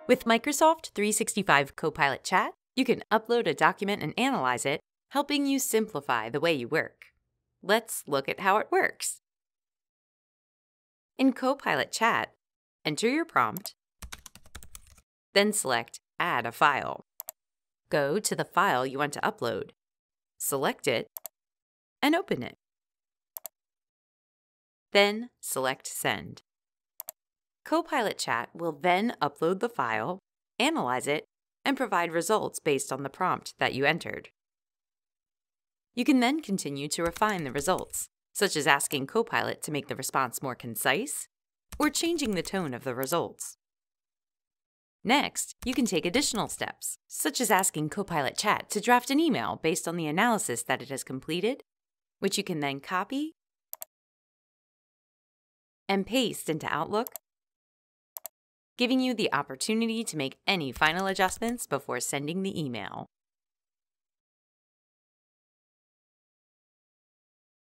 With Microsoft 365 Copilot Chat, you can upload a document and analyze it, helping you simplify the way you work. Let's look at how it works. In Copilot Chat, enter your prompt, then select Add a File. Go to the file you want to upload, select it, and open it. Then select Send. Copilot Chat will then upload the file, analyze it, and provide results based on the prompt that you entered. You can then continue to refine the results, such as asking Copilot to make the response more concise or changing the tone of the results. Next, you can take additional steps, such as asking Copilot Chat to draft an email based on the analysis that it has completed, which you can then copy and paste into Outlook, giving you the opportunity to make any final adjustments before sending the email.